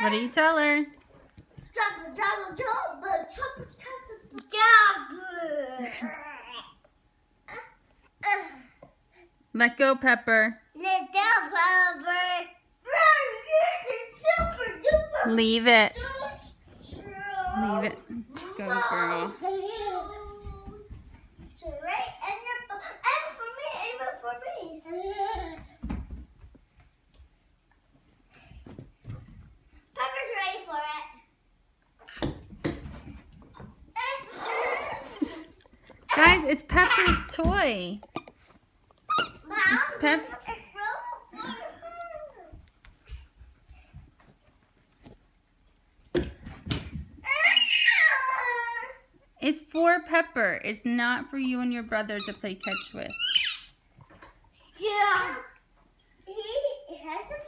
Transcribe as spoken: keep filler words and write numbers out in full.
What do you tell her? Jump, jump, jump, jump, jump, jump. Let go, Pepper. Let go, Pepper. Super duper. Leave it. Leave it. Go, girl. So right, and you're, and for me, and for me. Pepper's ready for it. Guys, it's Pepper's toy. It's Pep. It's for Pepper. It's not for you and your brother to play catch with. Yeah. He has a